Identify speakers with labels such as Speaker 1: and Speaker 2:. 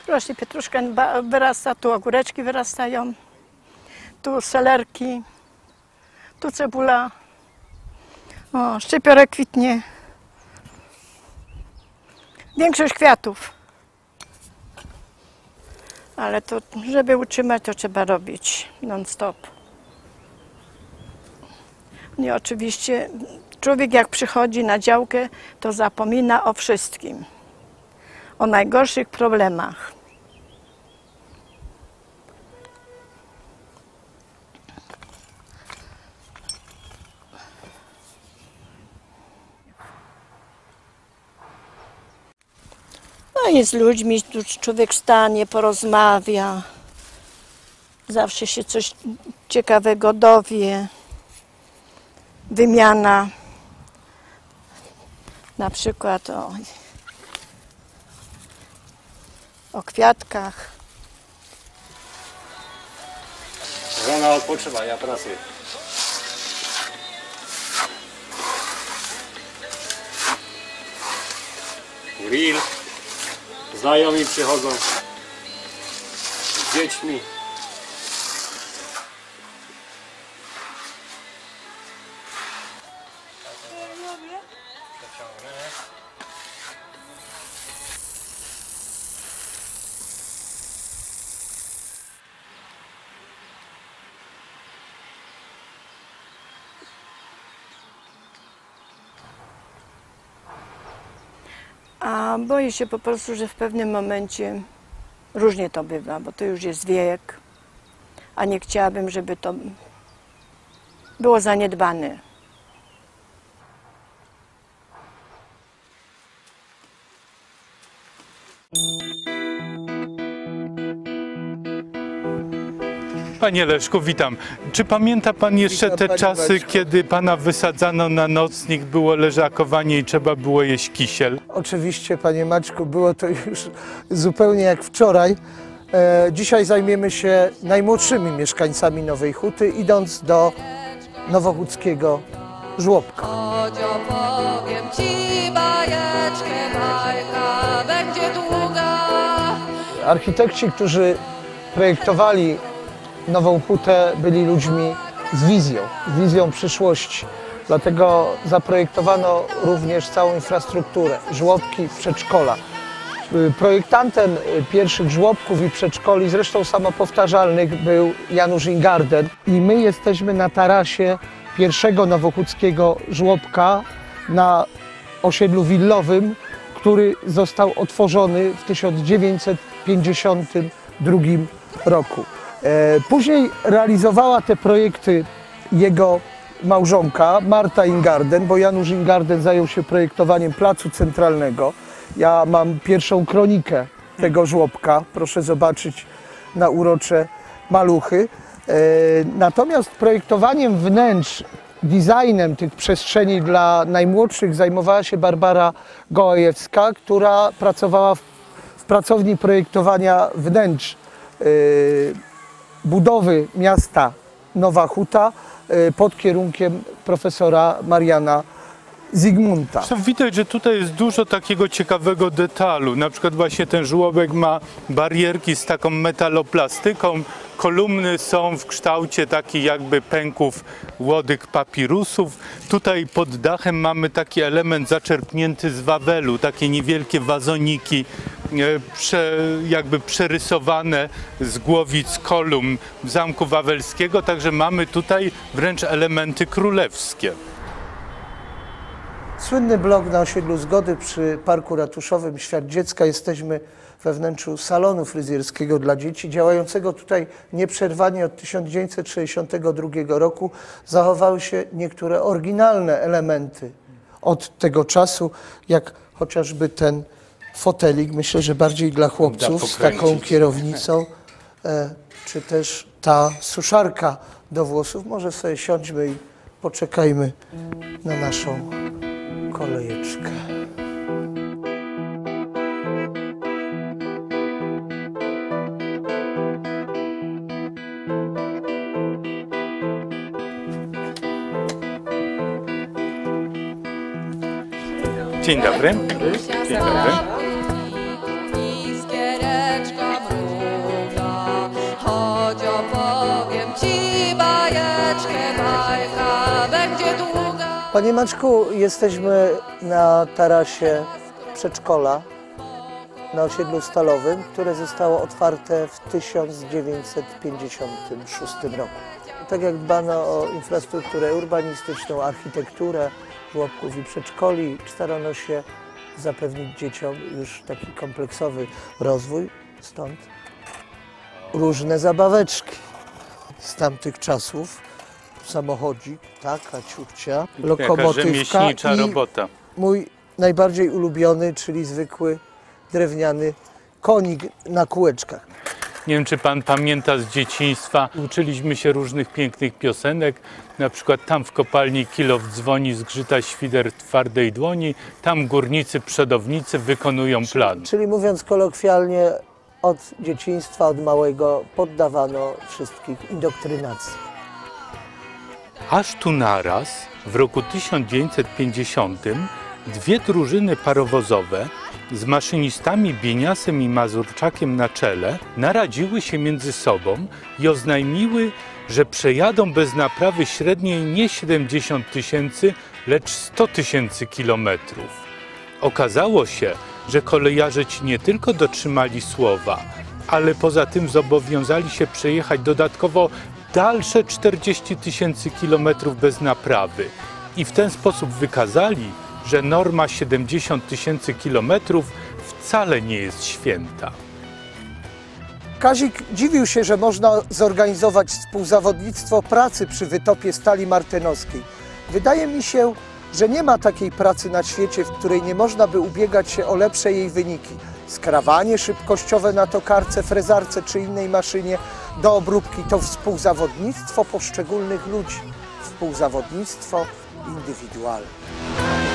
Speaker 1: Rośnie pietruszka, wyrasta, tu ogóreczki wyrastają, tu selerki, tu cebula, o, szczypiorek kwitnie. Większość kwiatów. Ale to, żeby utrzymać, to trzeba robić non-stop. I oczywiście człowiek jak przychodzi na działkę, to zapomina o wszystkim. O najgorszych problemach. No i z ludźmi tu człowiek stanie, porozmawia. Zawsze się coś ciekawego dowie. Wymiana. Na przykład o kwiatkach.
Speaker 2: Żona odpoczywa, ja pracuję. Grill. Znajomi przychodzą z dziećmi.
Speaker 1: A boję się po prostu, że w pewnym momencie różnie to bywa, bo to już jest wiek, a nie chciałabym, żeby to było zaniedbane.
Speaker 3: Panie Leszku, witam. Czy pamięta Pan jeszcze te czasy, kiedy Pana wysadzano na nocnik, było leżakowanie i trzeba było jeść kisiel?
Speaker 4: Oczywiście, Panie Maćku, było to już zupełnie jak wczoraj. Dzisiaj zajmiemy się najmłodszymi mieszkańcami Nowej Huty, idąc do nowochódzkiego żłobka.
Speaker 5: Chodź, opowiem ci bajeczkę, bajka będzie długa.
Speaker 4: Architekci, którzy projektowali Nową Hutę, byli ludźmi z wizją przyszłości. Dlatego zaprojektowano również całą infrastrukturę, żłobki, przedszkola. Projektantem pierwszych żłobków i przedszkoli, zresztą samopowtarzalnych, był Janusz Ingarden. I my jesteśmy na tarasie pierwszego nowochódzkiego żłobka na osiedlu willowym, który został otworzony w 1952 roku. Później realizowała te projekty jego małżonka Marta Ingarden, bo Janusz Ingarden zajął się projektowaniem placu centralnego. Ja mam pierwszą kronikę tego żłobka, proszę zobaczyć na urocze maluchy. Natomiast projektowaniem wnętrz, designem tych przestrzeni dla najmłodszych zajmowała się Barbara Gołajewska, która pracowała w pracowni projektowania wnętrz budowy miasta Nowa Huta pod kierunkiem profesora Mariana Zygmunta.
Speaker 3: Zresztą widać, że tutaj jest dużo takiego ciekawego detalu. Na przykład właśnie ten żłobek ma barierki z taką metaloplastyką. Kolumny są w kształcie takich jakby pęków łodyg papirusów. Tutaj pod dachem mamy taki element zaczerpnięty z Wawelu, takie niewielkie wazoniki jakby przerysowane z głowic kolumn Zamku Wawelskiego. Także mamy tutaj wręcz elementy królewskie.
Speaker 4: Słynny blok na osiedlu Zgody przy Parku Ratuszowym Świat Dziecka. Jesteśmy we wnętrzu salonu fryzjerskiego dla dzieci, działającego tutaj nieprzerwanie od 1962 roku. Zachowały się niektóre oryginalne elementy od tego czasu, jak chociażby ten fotelik, myślę, że bardziej dla chłopców z taką kierownicą, czy też ta suszarka do włosów. Może sobie siądźmy i poczekajmy na naszą kolejeczkę.
Speaker 3: Dzień dobry. Dzień dobry.
Speaker 5: Iskiereczko
Speaker 4: Panie Maćku, jesteśmy na tarasie przedszkola na osiedlu Stalowym, które zostało otwarte w 1956 roku. Tak jak dbano o infrastrukturę urbanistyczną, architekturę żłobków i przedszkoli, starano się zapewnić dzieciom już taki kompleksowy rozwój, stąd różne zabaweczki z tamtych czasów. Samochodzik, taka ciupcia, lokomotywka
Speaker 3: rzemieślnicza
Speaker 4: i
Speaker 3: robota.
Speaker 4: mój najbardziej ulubiony, czyli zwykły drewniany konik na kółeczkach.
Speaker 3: Nie wiem, czy pan pamięta z dzieciństwa, uczyliśmy się różnych pięknych piosenek, na przykład tam w kopalni kilof dzwoni, zgrzyta świder twardej dłoni, tam górnicy, przodownicy wykonują plan.
Speaker 4: Czyli mówiąc kolokwialnie, od dzieciństwa, od małego poddawano wszystkich indoktrynacji.
Speaker 3: Aż tu naraz, w roku 1950, dwie drużyny parowozowe z maszynistami Bieniasem i Mazurczakiem na czele naradziły się między sobą i oznajmiły, że przejadą bez naprawy średniej nie 70 000, lecz 100 000 kilometrów. Okazało się, że kolejarze ci nie tylko dotrzymali słowa, ale poza tym zobowiązali się przejechać dodatkowo dalsze 40 000 kilometrów bez naprawy i w ten sposób wykazali, że norma 70 000 kilometrów wcale nie jest święta.
Speaker 4: Kazik dziwił się, że można zorganizować współzawodnictwo pracy przy wytopie stali martenowskiej. Wydaje mi się, że nie ma takiej pracy na świecie, w której nie można by ubiegać się o lepsze jej wyniki. Skrawanie szybkościowe na tokarce, frezarce czy innej maszynie do obróbki to współzawodnictwo poszczególnych ludzi. Współzawodnictwo indywidualne.